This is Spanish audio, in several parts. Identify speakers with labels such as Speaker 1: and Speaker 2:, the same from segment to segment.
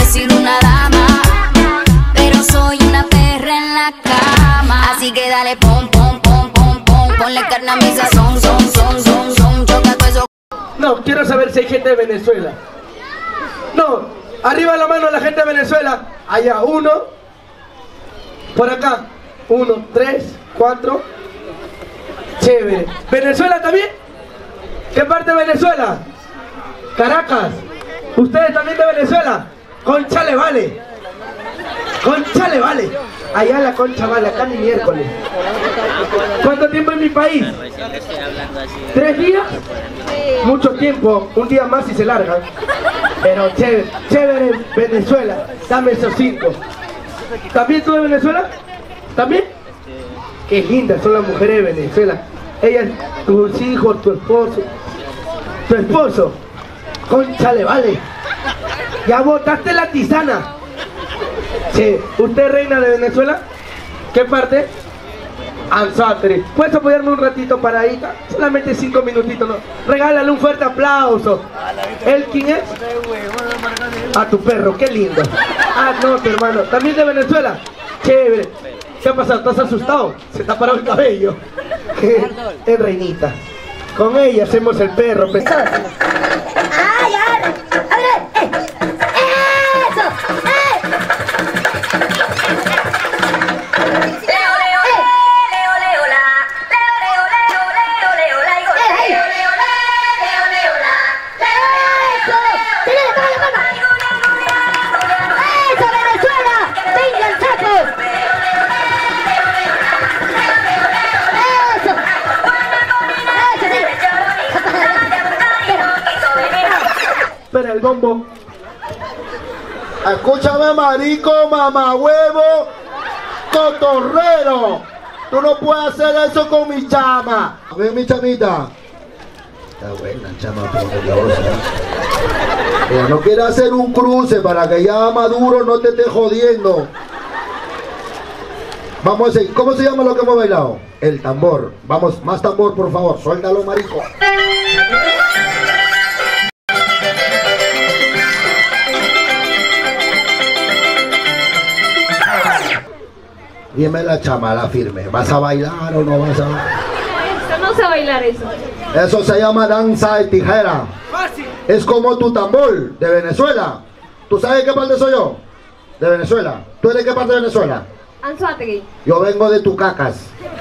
Speaker 1: sido una dama, pero soy una perra en la cama. Así que dale pom, pom, pom, pom, pom, ponle carne a mi sazón, son, choca todo eso.
Speaker 2: No, quiero saber si hay gente de Venezuela. No, arriba la mano la gente de Venezuela. Allá, uno. Por acá, 1, 3, 4. Chévere. ¿Venezuela también? ¿Qué parte de Venezuela? Caracas. ¿Ustedes también de Venezuela? Concha le vale. Concha le vale. Allá la concha vale, acá ni miércoles. ¿Cuánto tiempo en mi país? 3 días. Mucho tiempo, un día más y se largan. Pero chévere, chévere Venezuela. Dame esos 5. ¿También tú de Venezuela? ¿También? Qué lindas son las mujeres de Venezuela. Ellas, tus hijos, tu esposo. Tu esposo. Concha le vale. Ya botaste la tisana. Che, ¿usted es reina de Venezuela? ¿Qué parte? Anzoátegui. ¿Puedes apoyarme un ratito paradita? Solamente 5 minutitos, ¿no? Regálale un fuerte aplauso. ¿Él quién es? A tu perro, qué lindo. Ah, no, tu hermano. ¿También de Venezuela? Chévere. ¿Qué ha pasado? ¿Estás asustado? Se te ha parado el cabello. Es reinita. Con ella hacemos el perro.
Speaker 3: ¡Ay, ay! ¡Eso!
Speaker 2: Espera el bombo.
Speaker 4: Escúchame, marico, mamahuevo, cotorrero. Tú no puedes hacer eso con mi chama. A ver, mi chamita. Está buena, chama, ella no quiere hacer un cruce para que ya Maduro no te esté jodiendo. Vamos a seguir. ¿Cómo se llama lo que hemos bailado? El tambor. Vamos, más tambor, por favor. Suéltalo, marico. Dime la chama, la firme. ¿Vas a bailar o no vas a bailar?
Speaker 5: No sé bailar eso.
Speaker 4: Eso se llama danza de tijera. Es como tu tambor de Venezuela. ¿Tú sabes qué parte soy yo? De Venezuela. ¿Tú eres qué parte de Venezuela?
Speaker 5: Anzoátegui.
Speaker 4: Yo vengo de Tucacas.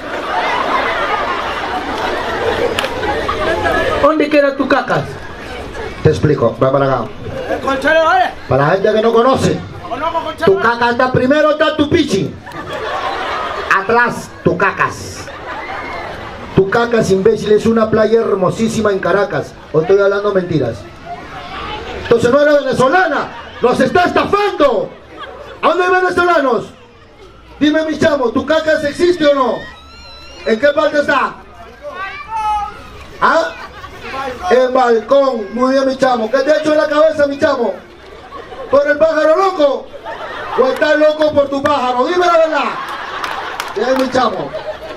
Speaker 2: ¿Dónde queda Tucacas?
Speaker 4: Te explico, va para acá. Para la gente que no conoce. Tucacas está primero, está Tupichi. Atrás, Tucacas. Tucacas, imbécil, es una playa hermosísima en Caracas. ¿O estoy hablando mentiras? Entonces no era venezolana. ¡Nos está estafando! ¿A dónde hay venezolanos? Dime, mi chamo, ¿Tucacas existe o no? ¿En qué parte está? ¿Ah? En balcón. Muy bien, mi chamo. ¿Qué te ha hecho en la cabeza, mi chamo? ¿Tú eres el pájaro loco? ¿O estás loco por tu pájaro? Dime la verdad. Bien, mi chamo.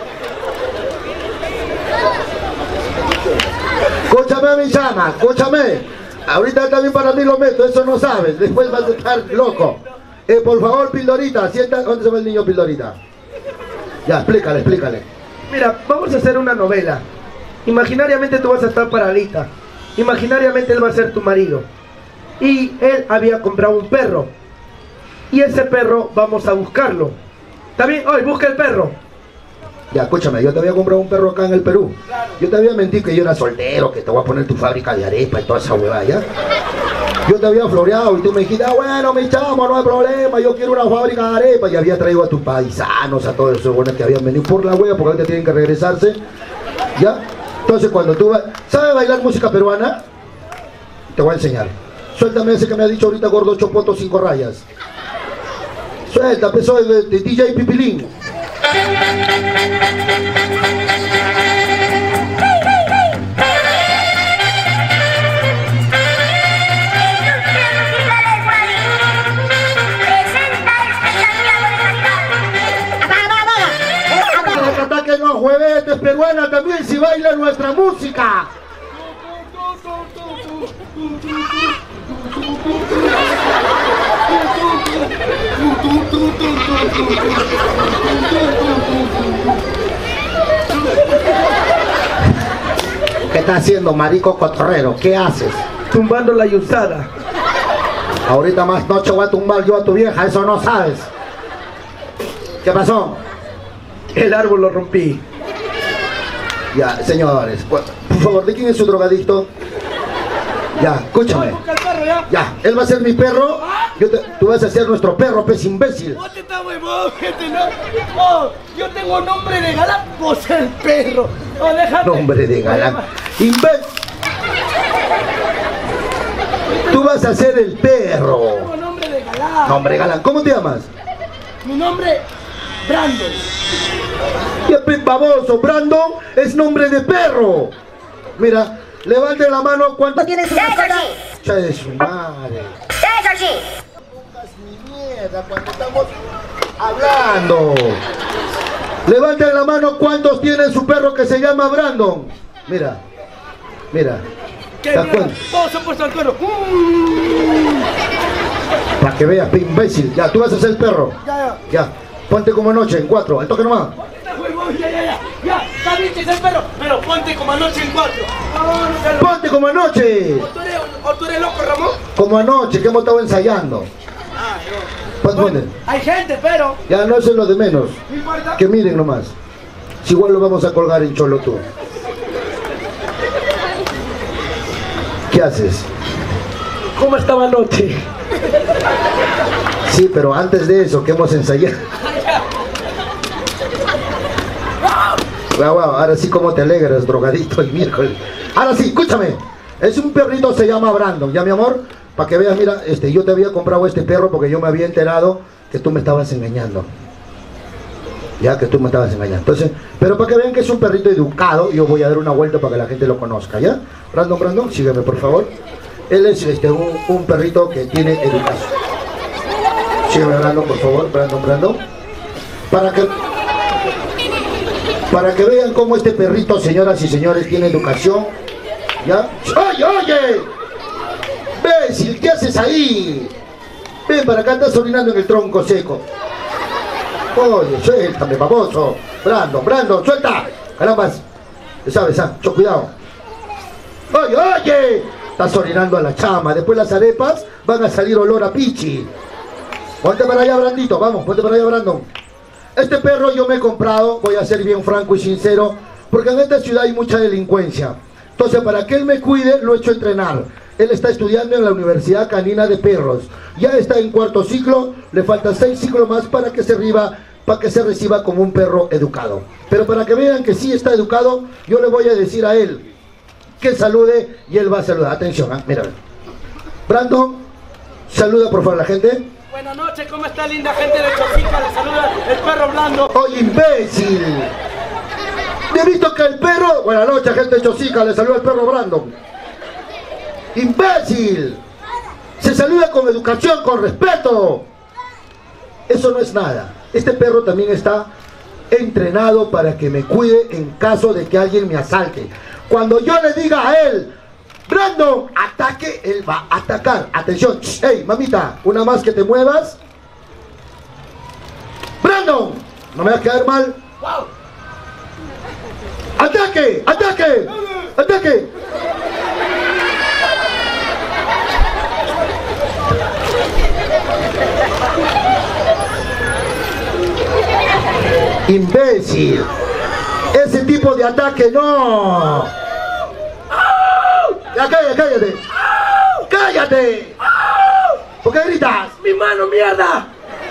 Speaker 4: Escúchame, mi chama, escúchame. Ahorita también para mí lo meto, eso no sabes. Después vas a estar loco. Por favor, Pildorita, sienta. ¿Dónde se va el niño Pildorita? Ya, explícale, explícale.
Speaker 2: Mira, vamos a hacer una novela. Imaginariamente tú vas a estar paradita. Imaginariamente él va a ser tu marido. Y él había comprado un perro. Y ese perro vamos a buscarlo. ¿Está bien? Hoy busca el perro.
Speaker 4: Ya, escúchame, yo te había comprado un perro acá en el Perú. Yo te había mentido que yo era soltero, que te voy a poner tu fábrica de arepa y toda esa huevada, ¿ya? Yo te había floreado y tú me dijiste, ah, bueno, mi chamo, no hay problema, yo quiero una fábrica de arepa. Y había traído a tus paisanos, a todos esos buenos que habían venido por la hueva, porque ahorita tienen que regresarse, ¿ya? Entonces cuando tú vas... ¿Sabes bailar música peruana? Te voy a enseñar. Suéltame ese que me ha dicho ahorita, gordo, 8 puntos 5 rayas. Suelta, peso de DJ Pipilín. Que no jueves es peruana también si baila nuestra música. ¿Qué estás haciendo, marico cotorrero? ¿Qué haces?
Speaker 2: Tumbando la yusada.
Speaker 4: Ahorita más noche voy a tumbar yo a tu vieja, eso no sabes. ¿Qué pasó?
Speaker 2: El árbol lo rompí.
Speaker 4: Ya, señores, por favor, ¿de quién es su drogadicto? Ya, escúchame. Ya, él va a ser mi perro. Tú vas a ser nuestro perro, pez imbécil.
Speaker 2: Yo tengo nombre de galán, vos el perro.
Speaker 4: Nombre de galán. Imbécil. Tú vas a ser el perro.
Speaker 2: Tengo nombre de galán.
Speaker 4: Nombre galán. ¿Cómo te llamas?
Speaker 2: Mi nombre, Brandon.
Speaker 4: Ya, baboso, Brandon es nombre de perro. Mira, levante la mano. ¿Cuánto tiene su cara? Ya de su madre. Ni mierda cuando estamos hablando. Levanten la mano. ¿Cuántos tienen su perro que se llama Brandon? Mira, mira.
Speaker 2: ¿Qué
Speaker 4: ¿Te das
Speaker 2: mierda?
Speaker 4: cuenta?
Speaker 2: Todos se han puesto al cuero.
Speaker 4: Para que veas, imbécil. Ya, tú vas a ser el perro. Ya, ponte como anoche en 4. Al toque nomás.
Speaker 2: Ya, está bien que es el perro, pero ponte como anoche en 4.
Speaker 4: Ponte como anoche.
Speaker 2: ¿O tú eres loco, Ramón?
Speaker 4: Como anoche, que hemos estado ensayando. Ponte.
Speaker 2: Hay gente, pero
Speaker 4: Ya, no, eso es lo de menos.
Speaker 2: no importa.
Speaker 4: Que miren nomás. Si igual lo vamos a colgar en Cholo tú. ¿Qué haces?
Speaker 2: ¿Cómo estaba anoche?
Speaker 4: Sí, pero antes de eso, que hemos ensayado. Wow, ahora sí como te alegras, drogadito el miércoles. Ahora sí, escúchame. Es un perrito, se llama Brandon, ¿ya, mi amor? Para que veas, mira, yo te había comprado este perro porque yo me había enterado que tú me estabas engañando. Ya, que tú me estabas engañando. Entonces, pero para que vean que es un perrito educado, yo voy a dar una vuelta para que la gente lo conozca, ¿ya? Brandon, sígueme, por favor. Él es un perrito que tiene educación. Sígueme, Brandon, por favor, Brandon. Para que vean cómo este perrito, señoras y señores, tiene educación. ¿Ya? ¡Oye! ¡Imbécil! ¿Qué haces ahí? Ven para acá, estás orinando en el tronco seco. Oye, suéltame, baboso. Brandon, suelta. Carambas. ¿Sabes? Mucho cuidado. Oye. Estás orinando a la chama. Después las arepas van a salir olor a pichi. Ponte para allá, Brandito. Vamos, ponte para allá, Brandon. Este perro yo me he comprado, voy a ser bien franco y sincero, porque en esta ciudad hay mucha delincuencia. Entonces, para que él me cuide, lo he hecho entrenar. Él está estudiando en la Universidad Canina de Perros. Ya está en 4º ciclo, le faltan 6 ciclos más para que se reciba como un perro educado. Pero para que vean que sí está educado, yo le voy a decir a él que salude y él va a saludar. Atención, mira. Brandon, saluda por favor a la gente.
Speaker 2: Buenas noches, ¿cómo está linda gente de Chosica? Le saluda el perro Blando.
Speaker 4: ¡Oye, imbécil! He visto que el perro... Buenas noches, gente de Chosica, le saluda el perro Brandon. ¡Imbécil! Se saluda con educación, con respeto. Eso no es nada. Este perro también está entrenado para que me cuide en caso de que alguien me asalte. Cuando yo le diga a él, Brandon, ataque, él va a atacar. Atención, hey, mamita, una más que te muevas. Brandon, no me vas a quedar mal. ¡Ataque! ¡Ataque! ¡Ataque! ¡Imbécil! Ese tipo de ataque no. Ya cállate. ¡Cállate! ¿Por qué gritas?
Speaker 2: ¡Mi mano, mierda!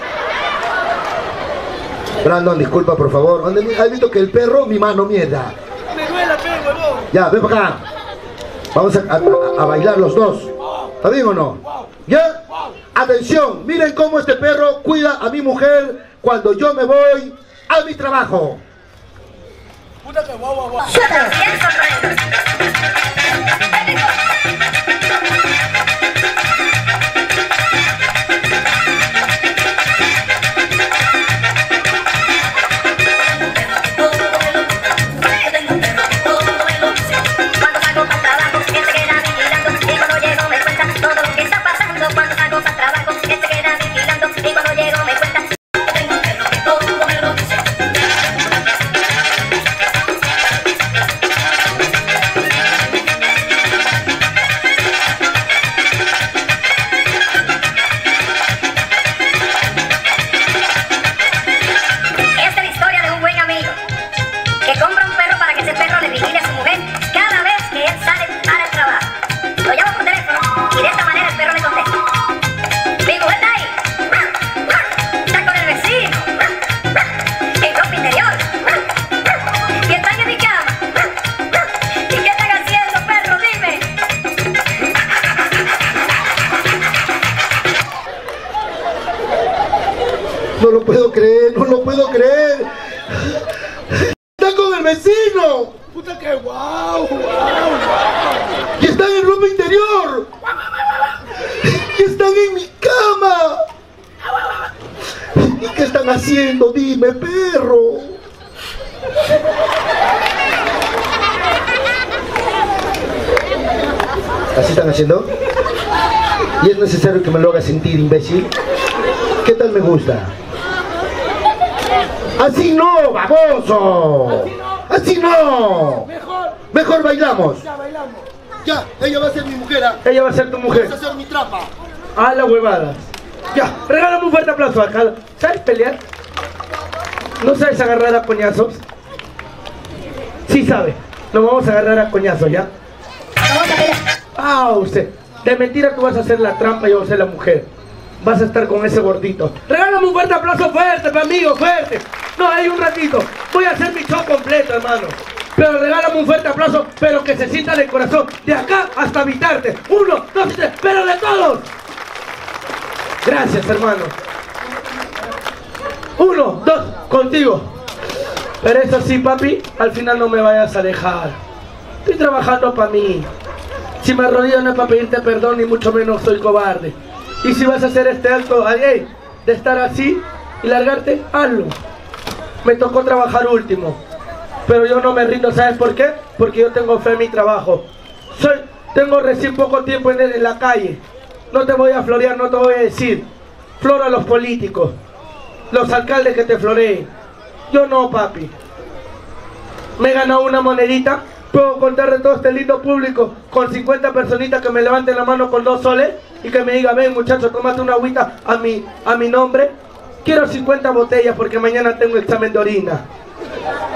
Speaker 4: Brandon, disculpa por favor. ¿Has visto que el perro, mi mano, mierda?
Speaker 2: Me duele, huevón.
Speaker 4: Ya, ven para acá. Vamos a bailar los dos. ¿Está bien o no? ¿Ya? Atención, miren cómo este perro cuida a mi mujer cuando yo me voy a mi trabajo.
Speaker 2: Puta que guau.
Speaker 4: No lo puedo creer, no lo puedo creer. ¡Está con el vecino!
Speaker 2: Puta que guau.
Speaker 4: ¡Y están en ropa interior! ¡Y están en mi cama! ¿Y qué están haciendo? Dime, perro. ¿Así están haciendo? ¿Y es necesario que me lo haga sentir, imbécil? ¿Qué tal me gusta? ¡Así no, baboso! ¡Así no! Mejor bailamos.
Speaker 2: Ya bailamos.
Speaker 4: Ya, ella va a ser mi mujer.
Speaker 2: Ella va a ser tu mujer.
Speaker 4: Vas a ser mi trapa.
Speaker 2: A la huevada. Ya, regálame un fuerte aplauso acá. ¿Sabes pelear? ¿No sabes agarrar a coñazos? Sí sabe. Nos vamos a agarrar a coñazos, ¿ya? Ah, usted. De mentira tú vas a hacer la trampa y yo voy a ser la mujer. Vas a estar con ese gordito. Regálame un fuerte aplauso fuerte, mi amigo, fuerte. No, ahí un ratito. Voy a hacer mi show completo, hermano. Pero regálame un fuerte aplauso, pero que se sienta de corazón. De acá hasta habitarte. 1, 2, 3, pero de todos. Gracias, hermano. 1, 2, contigo. Pero eso sí, papi, al final no me vayas a dejar. Estoy trabajando para mí. Si me arrodillo no es para pedirte perdón, ni mucho menos soy cobarde. Y si vas a hacer este acto, de estar así y largarte, hazlo. Me tocó trabajar último. Pero yo no me rindo, ¿sabes por qué? Porque yo tengo fe en mi trabajo. Tengo recién poco tiempo en la calle. No te voy a florear, no te voy a decir. Flora a los políticos, los alcaldes que te floreen. Yo no, papi. Me he ganado una monedita. Puedo contar de todo este lindo público con 50 personitas que me levanten la mano con 2 soles y que me diga, ven muchacho, tómate una agüita a mi nombre. Quiero 50 botellas porque mañana tengo examen de orina.